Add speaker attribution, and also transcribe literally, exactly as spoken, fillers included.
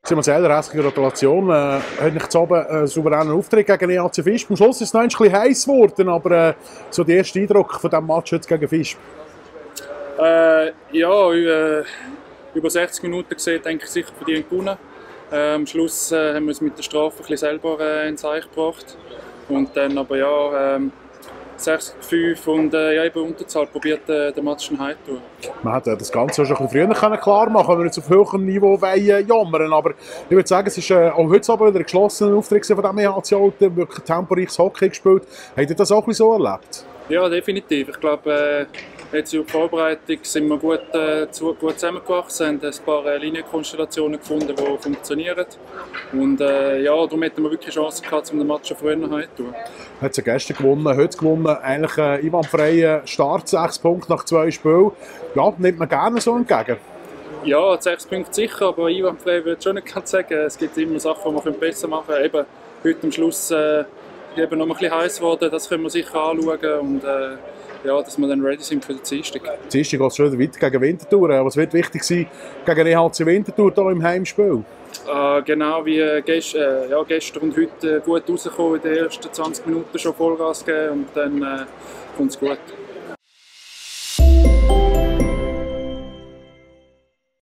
Speaker 1: Simon Seller, herzliche Gratulation. Äh, hat nicht zu oben einen souveränen Auftritt gegen E H C Visp. Am Schluss ist es noch ein bisschen heiß geworden, aber äh, so der erste Eindruck von diesem Match jetzt gegen Visp?
Speaker 2: Äh, ja, äh, über sechzig Minuten gesehen, denke ich, sicher verdient gewonnen. Äh, am Schluss äh, haben wir es mit der Strafe ein bisschen selber äh, ins Eich gebracht. Und dann aber ja, äh, sechs fünf und äh, ja, eben Unterzahl probiert äh, den Match heim zu tun.
Speaker 1: Man hätte das Ganze schon ein bisschen früher klar machen können, wenn wir jetzt auf höherem Niveau wollen, äh, jammern. Aber ich würde sagen, es ist äh, auch heute Abend wieder ein geschlossener Auftritt von diesem E H C Alten, wirklich temporeiches Hockey gespielt. Habt ihr das auch ein bisschen so erlebt?
Speaker 2: Ja, definitiv. Ich glaube, äh, jetzt in der Vorbereitung sind wir gut, äh, zu, gut zusammengewachsen, haben ein paar äh, Linienkonstellationen gefunden, die funktionieren. Und äh, ja, darum hätten wir wirklich Chancen gehabt, um den Match schon früher heim zu tun.
Speaker 1: Hat sie gestern gewonnen, heute gewonnen, eigentlich ein einwandfreier Start, sechs Punkte nach zwei Spielen. Ja, nimmt man gerne so entgegen.
Speaker 2: Ja, sechs Punkte sicher, aber einwandfrei würde ich schon nicht sagen. Es gibt immer Sachen, die wir besser machen können. Eben, heute am Schluss äh, eben noch ein bisschen heiß geworden, das können wir sicher anschauen. Und, äh, ja, dass wir dann ready sind für den Dienstag.
Speaker 1: Dienstag geht es schon wieder weiter gegen Winterthur. Was wird wichtig sein gegen E H C Winterthur hier im Heimspiel?
Speaker 2: Äh, genau wie gest, äh, ja, gestern und heute gut rausgekommen, in den ersten zwanzig Minuten schon Vollgas geben und dann äh, kommt es gut.